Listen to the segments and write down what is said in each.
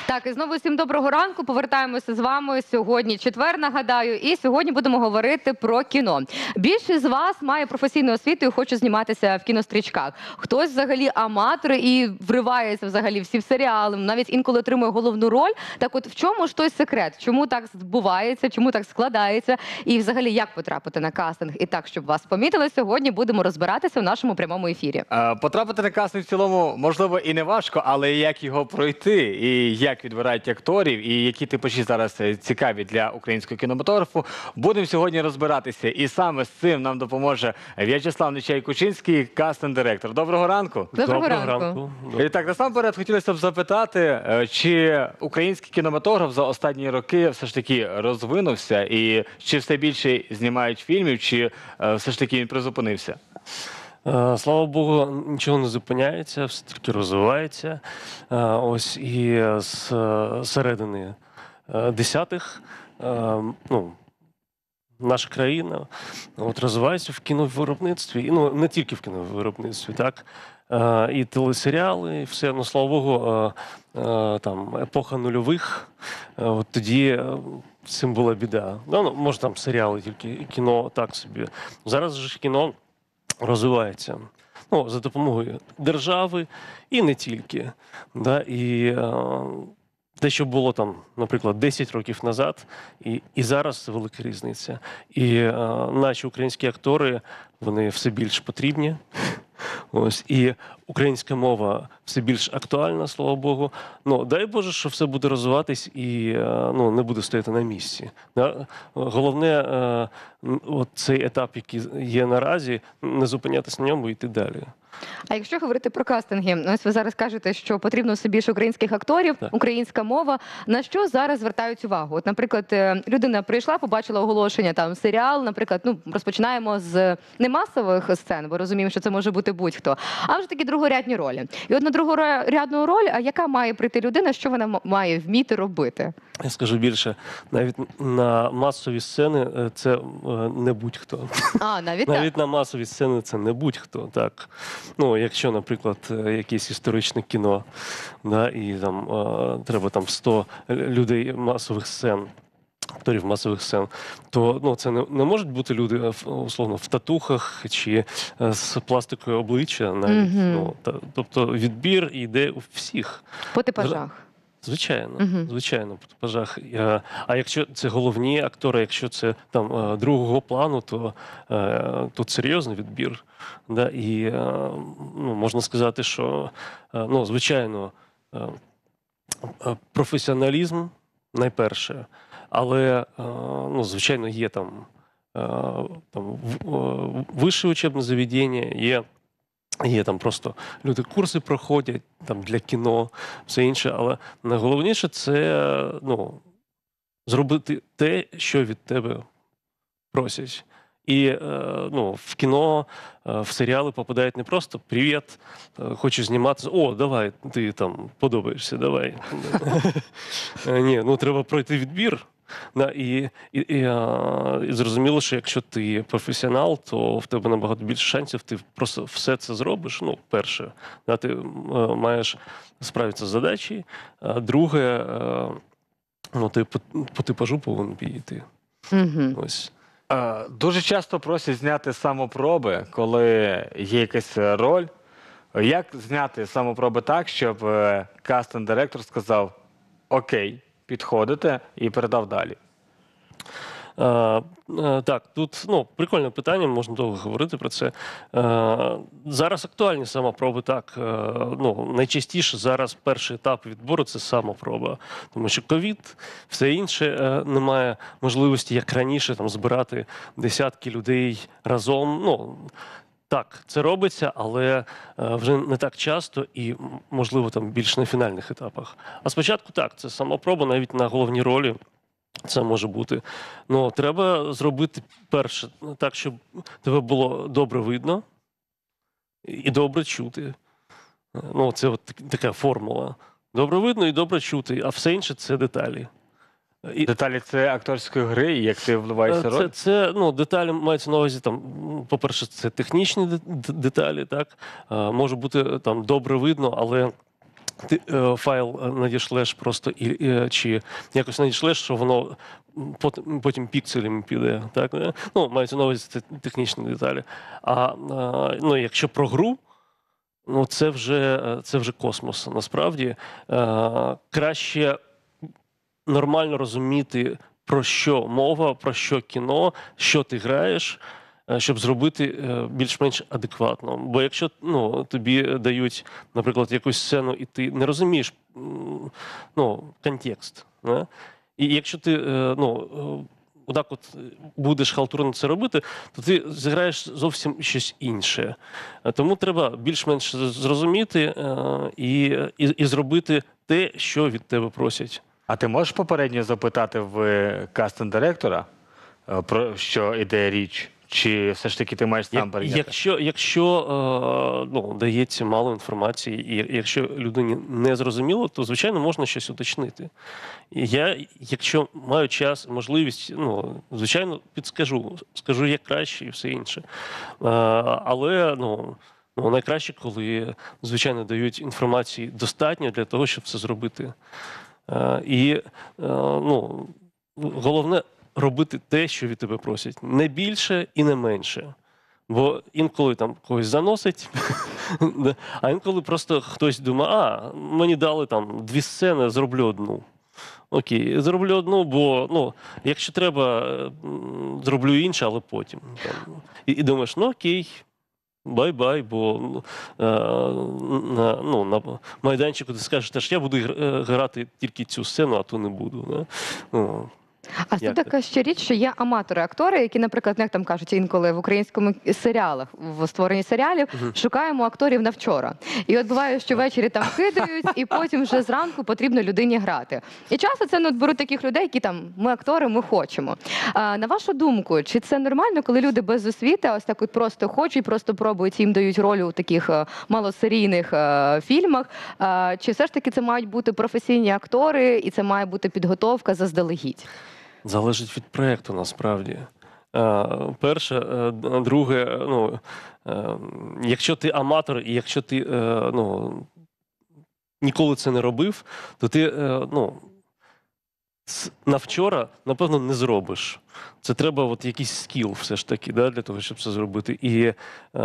Так, і знову всім доброго ранку. Повертаємося з вами сьогодні четвер, нагадаю, і сьогодні будемо говорити про кіно. Більшість з вас має професійну освіту і хоче зніматися в кінострічках. Хтось взагалі аматор і вривається взагалі всі в серіали, навіть інколи отримує головну роль. Так от в чому ж той секрет? Чому так відбувається, чому так складається? І взагалі як потрапити на кастинг і так, щоб вас помітили, сьогодні будемо розбиратися в нашому прямому ефірі. Потрапити на кастинг в цілому, можливо, і не важко, але як його пройти, і як відбирають акторів, і які типажі зараз цікаві для українського кінематографу, будемо сьогодні розбиратися. І саме з цим нам допоможе В'ячеслав Нечай-Кучинський, кастинг-директор. Доброго ранку. Доброго ранку. І так, насамперед, хотілося б запитати, чи український кінематограф за останні роки все ж таки розвинувся, і чи все більше знімають фільмів, чи все ж таки він призупинився? Слава Богу, нічого не зупиняється, все тільки розвивається. Ось і з середини десятих наша країна розвивається в кіновиробництві, ну не тільки в кіновиробництві, так. І телесеріали, і все, ну слава Богу, там епоха нульових, от тоді з цим була біда. Ну, може там серіали тільки, кіно так собі. Зараз же кіно розвивається, ну, за допомогою держави і не тільки. Да? І те, що було там, наприклад, 10 років назад, і зараз це велика різниця. І наші українські актори, вони все більш потрібні. Ось, і українська мова все більш актуальна, слава Богу. Ну, дай Боже, що все буде розвиватись і не буде стояти на місці. Головне, от цей етап, який є наразі, не зупинятися на ньому і йти далі. А якщо говорити про кастинги, ось ви зараз кажете, що потрібно все більше українських акторів, так. Українська мова. На що зараз звертають увагу? От, наприклад, людина прийшла, побачила оголошення, там, серіал, наприклад, ну, розпочинаємо з не масових сцен, бо розуміємо, що це може бути будь-хто, а вже такі другорядні ролі. І от на другорядну роль, а яка має прийти людина, що вона має вміти робити? Я скажу більше, навіть на масові сцени це не будь-хто. Навіть на масові сцени це не будь-хто, так. Ну, якщо, наприклад, якесь історичне кіно, да, і там треба там 100 людей масових сцен, акторів масових сцен, то ну, це не можуть бути люди, условно, в татухах чи з пластикою обличчя навіть. Ну, тобто відбір йде у всіх. По типажах. Звичайно, звичайно, по типажах. А якщо це головні актори, якщо це там другого плану, то тут серйозний відбір. Да? І можна сказати, що, ну, звичайно, професіоналізм найперше, але, ну, звичайно, є там вище учебне заведення, є там просто люди курси проходять там для кіно, все інше, але найголовніше це, ну, зробити те, що від тебе просять. І ну, в кіно, в серіали попадають не просто «Привіт, хочу зніматися, о, давай, ти там подобаєшся, давай». Ні, ну треба пройти відбір. І зрозуміло, що якщо ти професіонал, то в тебе набагато більше шансів, ти просто все це зробиш. Ну, перше, ти маєш справитися з задачею, а друге, ну, ти по типажу повинен підійти. Ось. Дуже часто просять зняти самопроби, коли є якась роль. Як зняти самопроби так, щоб кастинг-директор сказав «Окей, підходите» і передав далі? Так, тут прикольне питання, можна довго говорити про це. Зараз актуальні самопроби, так. Найчастіше зараз перший етап відбору – це самопроба. Тому що ковід, все інше, немає можливості, як раніше, там, збирати десятки людей разом. Так, це робиться, але вже не так часто і, можливо, там більш на фінальних етапах. А спочатку так, це самопроба навіть на головній ролі. Це може бути. Ну, треба зробити перше так, щоб тебе було добре видно і добре чути. Ну, це от така формула. Добре видно і добре чути, а все інше – це деталі. Деталі – це акторської гри, як ти вливаєшся роль? Це деталі мається на увазі, там, по-перше, це технічні деталі, так? Може бути там добре видно, але ти файл надішлеш просто чи якось надішлеш, що воно потім пікселями піде. Так? Ну, мається на увазі це технічні деталі. Ну, якщо про гру, ну, це вже космос. Насправді краще нормально розуміти, про що мова, про що кіно, що ти граєш, щоб зробити більш-менш адекватно. Бо якщо тобі дають, наприклад, якусь сцену, і ти не розумієш контекст, не? І якщо ти отак от будеш халтурно це робити, то ти зіграєш зовсім щось інше. Тому треба більш-менш зрозуміти і зробити те, що від тебе просять. А ти можеш попередньо запитати в кастинг-директора, про що іде річ? Чи все ж таки ти маєш сам перейняти? Якщо дається мало інформації, і якщо людині не зрозуміло, то, звичайно, можна щось уточнити. Якщо маю час, можливість, звичайно, підскажу, скажу, як краще і все інше. Але, найкраще, коли, звичайно, дають інформації достатньо для того, щоб це зробити. Головне робити те, що від тебе просять. Не більше і не менше. Бо інколи там когось заносить, а інколи просто хтось думає, мені дали там 2 сцени, зроблю одну. Окей, зроблю одну, бо якщо треба, зроблю інше, але потім. І думаєш, окей, бай-бай, бо на майданчику ти скажеш, я буду грати тільки цю сцену, а ту не буду. А тут така ще річ, що є аматори-актори, які, наприклад, як там кажуть інколи в українському серіалах, в створенні серіалів, шукаємо акторів на вчора. І от буває, що ввечері там кидають, і потім вже зранку потрібно людині грати. І часто це беруть таких людей, які там, ми актори, ми хочемо. На вашу думку, чи це нормально, коли люди без освіти ось так от просто хочуть, просто пробують, їм дають роль у таких малосерійних фільмах? Чи все ж таки це мають бути професійні актори, і це має бути підготовка заздалегідь? Залежить від проєкту, насправді. Перше. Друге, якщо ти аматор, і якщо ти ніколи це не робив, то ти на вчора, напевно, не зробиш. Це треба якийсь скіл все ж таки, для того, щоб це зробити. І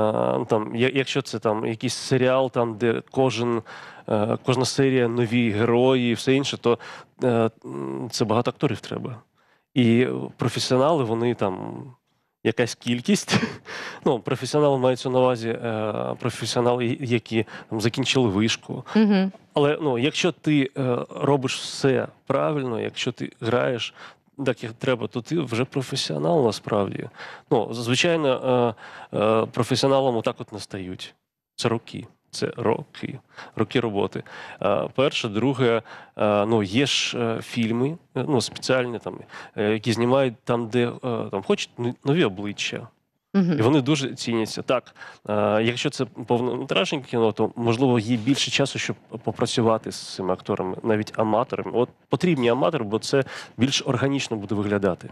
якщо це якийсь серіал, де кожна серія нові герої і все інше, то це багато акторів треба. І професіонали, вони якась кількість. Професіонали мається на увазі професіонали, які закінчили вишку. Але якщо ти робиш все правильно, якщо ти граєш так, як треба, то ти вже професіонал насправді. Звичайно, професіоналом отак от не стають. Це роки. Це роки роботи. Перше, друге, є ж фільми, спеціальні, які знімають там, де хочуть нові обличчя. І вони дуже ціняться. Так, якщо це повнометражне кіно, то, можливо, є більше часу, щоб попрацювати з цими акторами, навіть аматорами. От потрібні аматори, бо це більш органічно буде виглядати.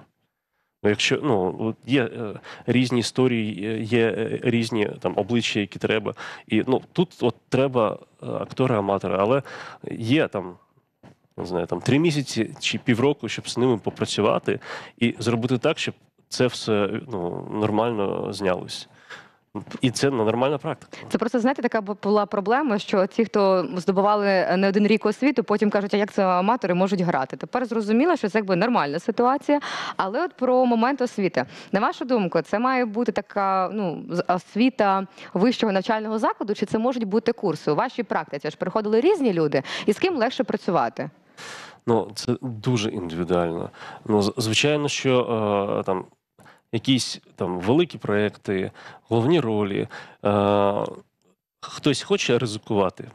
Якщо є різні історії, є різні обличчя, які треба. І тут треба актори-аматори, але є не знаю, 3 місяці чи півроку, щоб з ними попрацювати і зробити так, щоб це все нормально знялось. І це нормальна практика. Це просто, знаєте, така була проблема, що ті, хто здобували не один рік освіту, потім кажуть, а як це аматори можуть грати. Тепер зрозуміло, що це нормальна ситуація. Але от про момент освіти. На вашу думку, це має бути така освіта вищого навчального закладу, чи це можуть бути курси? У вашій практиці ж приходили різні люди, і з ким легше працювати? Це дуже індивідуально. Звичайно, що якісь великі проекти, головні ролі. Хтось хоче ризикувати?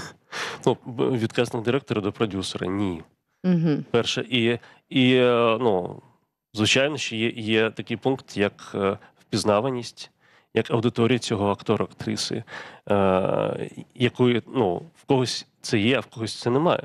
Від кастинг-директора до продюсера – ні. Перше. І звичайно, що є такий пункт, як впізнаваність, як аудиторія цього актора-актриси, якої, в когось це є, а в когось це немає.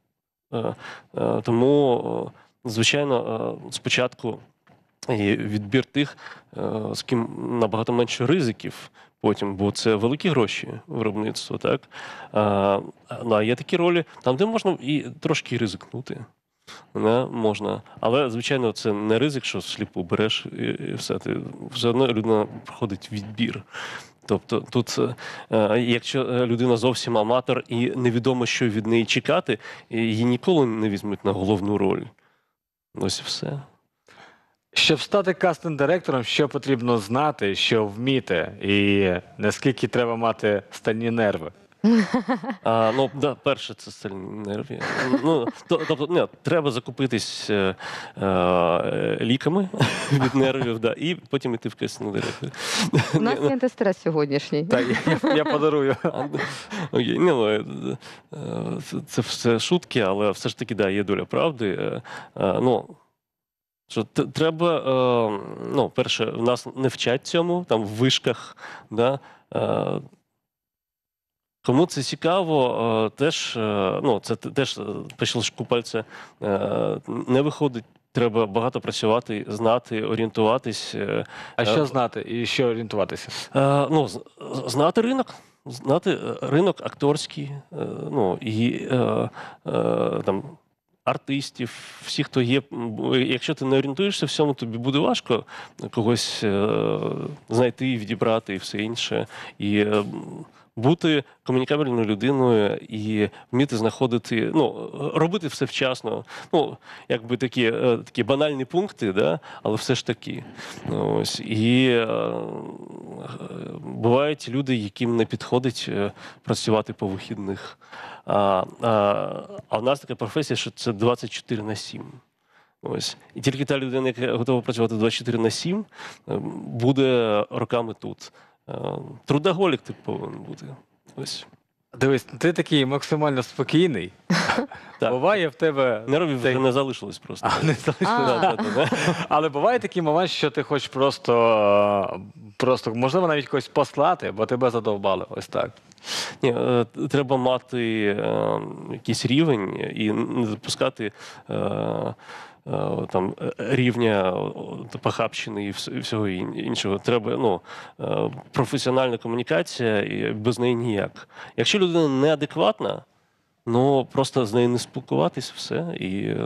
Тому, звичайно, спочатку і відбір тих, з ким набагато менше ризиків, потім, бо це великі гроші виробництво, так? А є такі ролі, там, де можна і трошки ризикнути. Не можна. Але, звичайно, це не ризик, що сліпу береш і все. Все одно людина проходить відбір. Тобто тут, якщо людина зовсім аматор і невідомо, що від неї чекати, її ніколи не візьмуть на головну роль. Ось і все. Щоб стати кастинг-директором, що потрібно знати, що вміти, і наскільки треба мати стальні нерви? Перше, це стальні нерви. Тобто, треба закупитись ліками від нервів, да, і потім йти в кастинг-директор. У нас є антистрес сьогоднішній. Та я подарую. Окей, це все шутки, але все ж таки, да, є доля правди. Що треба, перше, в нас не вчать цьому, там в вишках, да. Кому це цікаво, це теж по щелчку пальця не виходить. Треба багато працювати, знати, орієнтуватись. А що знати і що орієнтуватися? Знати ринок. Знати ринок акторський, і там артистів, всі, хто є. Якщо ти не орієнтуєшся в цьому, тобі буде важко когось знайти, відібрати і все інше. І бути комунікабельною людиною і вміти знаходити, робити все вчасно. Якби такі банальні пункти, да? Але все ж таки. Ось. І бувають люди, яким не підходить працювати по вихідних. А в нас така професія, що це 24/7. Ось. І тільки та людина, яка готова працювати 24/7, буде роками тут. Трудоголік ти повинен бути. Ось. Дивись, ти такий максимально спокійний. Так. Буває в тебе... Нервів вже не залишилось просто. Не залишилось. Але буває такий момент, що ти хочеш просто, можливо, навіть когось послати, бо тебе задовбали. Ось так. Ні, треба мати якийсь рівень і не допускати там рівня похабщини і всього іншого. Треба професіональна комунікація, і без неї ніяк. Якщо людина неадекватна, просто з нею не спілкуватись, все, і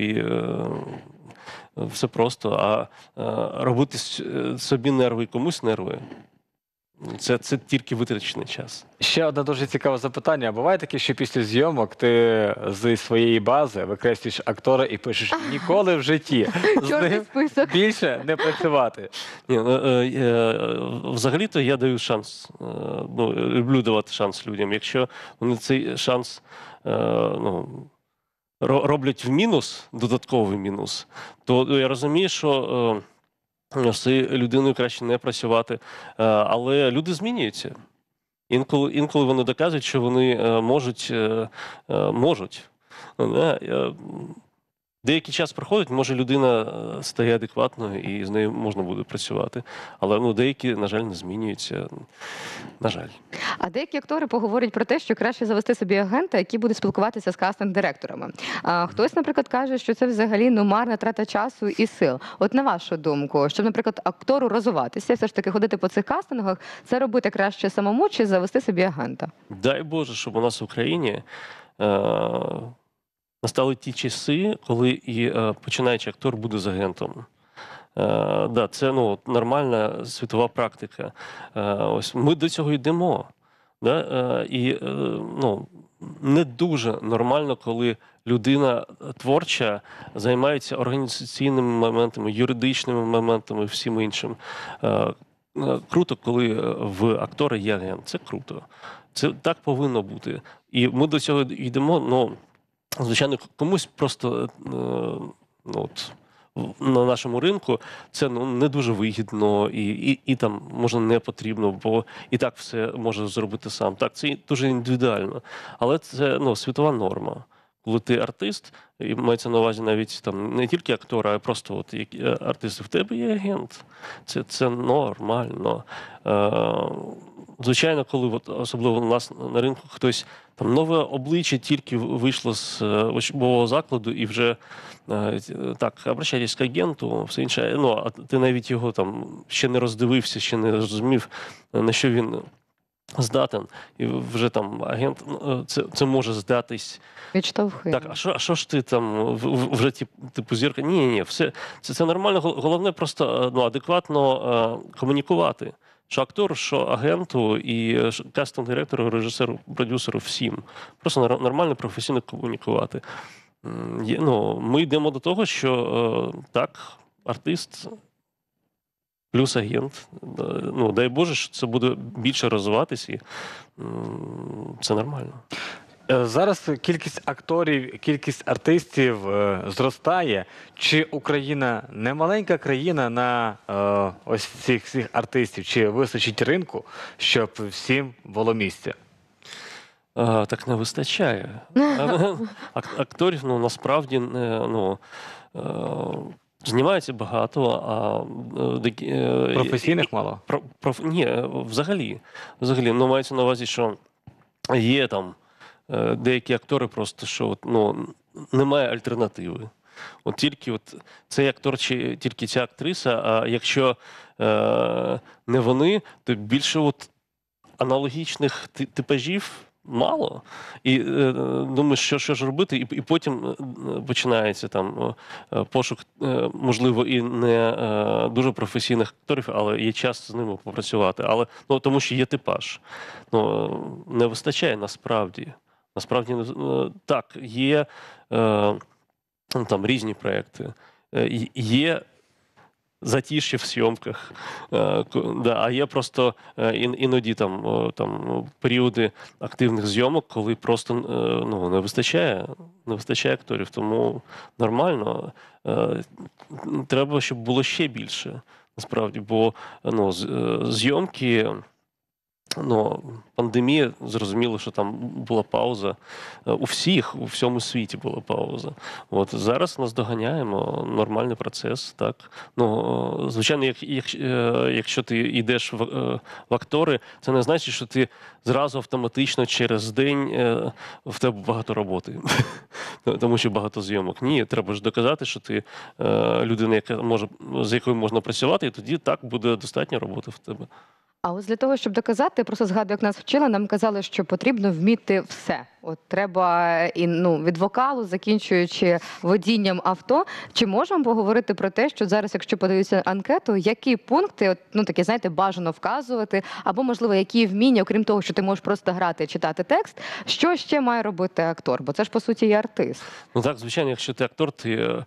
все просто. А робити собі нерви і комусь нерви, це тільки витрачений час. Ще одне дуже цікаве запитання. А буває таке, що після зйомок ти зі своєї бази викреслюєш актора і пишеш «ніколи в житті з Чорний ним список. більше не працювати». Взагалі-то я даю шанс. Люблю давати шанс людям. Якщо вони цей шанс роблять в мінус, додатковий мінус, то я розумію, що з цією людиною краще не працювати. Але люди змінюються. Інколи вони доказують, що вони можуть. Деякий час проходить, може людина стає адекватною і з нею можна буде працювати. Але деякі, на жаль, не змінюються. На жаль. А деякі актори поговорять про те, що краще завести собі агента, який буде спілкуватися з кастинг-директорами. Хтось, наприклад, каже, що це взагалі марна трата часу і сил. От на вашу думку, щоб, наприклад, актору розвиватися, все ж таки ходити по цих кастингах, це робити краще самому чи завести собі агента? Дай Боже, щоб у нас в Україні настали ті часи, коли і починаючий актор буде з агентом. Це нормальна світова практика. Ось ми до цього йдемо. Не дуже нормально, коли людина творча займається організаційними моментами, юридичними моментами, всім іншим. Круто, коли в актора є агент. Це круто. Це так повинно бути. І ми до цього йдемо, звичайно, комусь просто на нашому ринку це не дуже вигідно і там може не потрібно, бо і так все може зробити сам. Так, це дуже індивідуально. Але це світова норма. Коли ти артист, і мається на увазі навіть там не тільки актора, а просто артист, в тебе є агент. Це нормально. звичайно, коли от, особливо у нас на ринку хтось там нове обличчя тільки вийшло з учбового закладу і вже так, обращайтесь к агенту, все інше. Ну, а ти навіть його там ще не роздивився, ще не зрозумів, на що він здатен. І вже там агент, це може здатись. Відштовхує. Так, а що ж ти там вже типу зірка? Ні, все це нормально. Головне просто адекватно комунікувати. Що актору, що агенту, і кастинг-директору, режисеру, продюсеру, всім. Просто нормально, професійно комунікувати. Ми йдемо до того, що так, артист плюс агент. Дай Боже, що це буде більше розвиватися, і це нормально. Зараз кількість акторів, кількість артистів зростає. Чи Україна не маленька країна на ось цих всіх артистів? Чи вистачить ринку, щоб всім було місце? Так не вистачає. Акторів, насправді, знімається багато, а Професійних мало? Ні, взагалі. Мається на увазі, що є там деякі актори просто, що немає альтернативи. Тільки цей актор чи тільки ця актриса, а якщо не вони, то більше аналогічних типажів мало. І думаєш, що ж робити, і потім починається там пошук, можливо, і не дуже професійних акторів, але є час з ними попрацювати. Але тому що є типаж. Не вистачає насправді. Насправді, так, є там різні проекти, є затиш'я в зйомках, а є просто іноді там періоди активних зйомок, коли просто не вистачає акторів, тому нормально. Треба, щоб було ще більше, насправді, бо зйомки... Пандемія, зрозуміло, що там була пауза. У всьому світі була пауза. Зараз нас доганяємо, нормальний процес, так. Звичайно, якщо ти йдеш в актори, це не значить, що ти зразу автоматично через день в тебе багато роботи. Тому що багато зйомок. Ні, треба ж доказати, що ти людина, з якою можна працювати, і тоді так буде достатньо роботи в тебе. А ось для того, щоб доказати, я просто згадую, як нас вчили, нам казали, що потрібно вміти все. Треба від вокалу, закінчуючи водінням авто. Чи можемо поговорити про те, що зараз, якщо подивитися анкету, які пункти, такі, знаєте, бажано вказувати, або, можливо, які вміння, окрім того, що ти можеш просто грати, читати текст, що ще має робити актор? Бо це ж, по суті, є артист. Так, звичайно, якщо ти актор, ти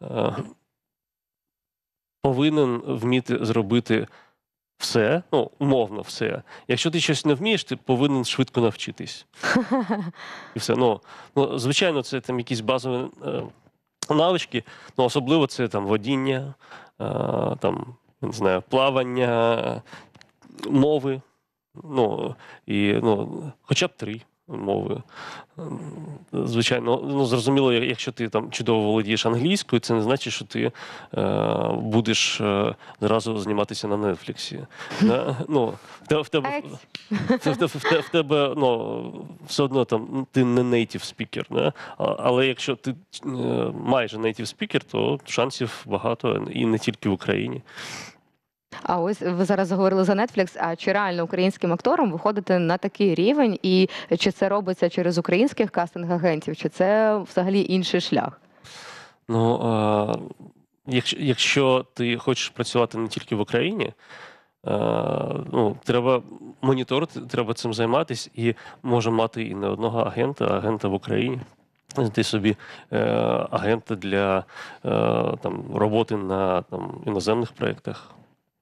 повинен вміти зробити все, умовно все. Якщо ти щось не вмієш, ти повинен швидко навчитись. І все. Звичайно, це там якісь базові навички, особливо це там водіння, там, не знаю, плавання, мови, хоча б 3 мови. Звичайно, зрозуміло, якщо ти там чудово володієш англійською, це не значить, що ти будеш зразу зніматися на Нетфліксі. В тебе все одно там ти не native speaker, але якщо ти майже native speaker, то шансів багато, і не тільки в Україні. А ось ви зараз говорили за Netflix, а чи реально українським акторам виходити на такий рівень, і чи це робиться через українських кастинг-агентів, чи це взагалі інший шлях? Якщо ти хочеш працювати не тільки в Україні, треба моніторити, треба цим займатися, і може мати і не одного агента в Україні. Ти собі агента для роботи на іноземних проєктах.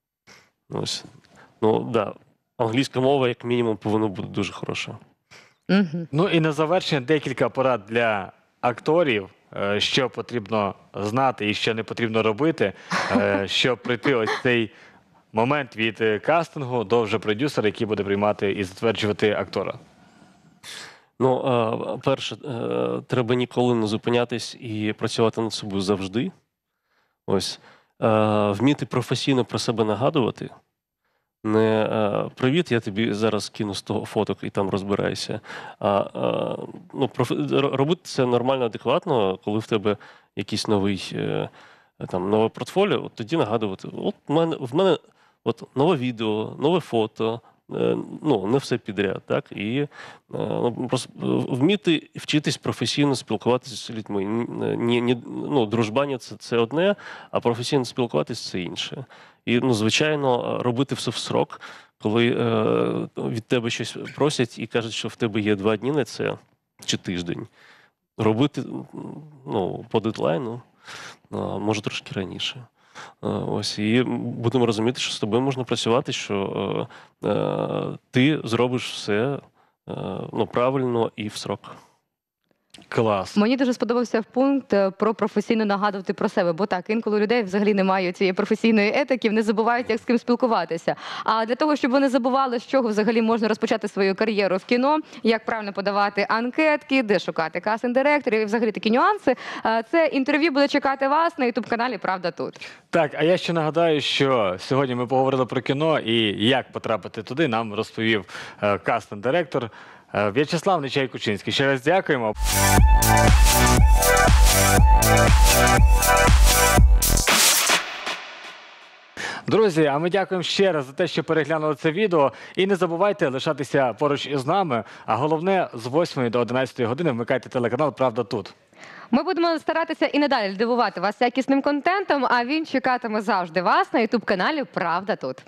Англійська мова, як мінімум, повинна бути дуже хороша. І на завершення декілька порад для акторів, що потрібно знати і що не потрібно робити, щоб прийти ось цей момент від кастингу до вже продюсера, який буде приймати і затверджувати актора. Перше, треба ніколи не зупинятись і працювати над собою завжди. Вміти професійно про себе нагадувати. не привіт, я тобі зараз кину 100 фоток і там розбирайся. Ну, робити це нормально, адекватно, коли в тебе якийсь нове портфоліо, от тоді нагадувати, от в мене от нове відео, нове фото, ну, не все підряд, так? І ну, просто вміти вчитись професійно спілкуватися з людьми. Ну, дружбання це одне, а професійно спілкуватися це інше. І, ну, звичайно, робити все в срок, коли від тебе щось просять і кажуть, що в тебе є 2 дні на це, чи тиждень. Робити, ну, по дедлайну, може трошки раніше. Ось, і будемо розуміти, що з тобою можна працювати, що ти зробиш все ну, правильно і в срок. Клас. Мені дуже сподобався пункт про професійно нагадувати про себе, бо так, інколи у людей взагалі немає цієї професійної етики, вони забувають, як з ким спілкуватися. А для того, щоб вони забували, з чого взагалі можна розпочати свою кар'єру в кіно, як правильно подавати анкетки, де шукати кастинг-директорів і взагалі такі нюанси, це інтерв'ю буде чекати вас на ютуб-каналі «Правда тут». Так, а я ще нагадаю, що сьогодні ми поговорили про кіно і як потрапити туди, нам розповів кастинг-директор В'ячеслав Нечай-Кучинський. Ще раз дякуємо. Друзі, а ми дякуємо ще раз за те, що переглянули це відео. І не забувайте лишатися поруч із нами. А головне, з 8 до 11 години вмикайте телеканал «Правда тут». Ми будемо старатися і надалі дивувати вас якісним контентом, а він чекатиме завжди вас на ютуб-каналі «Правда тут».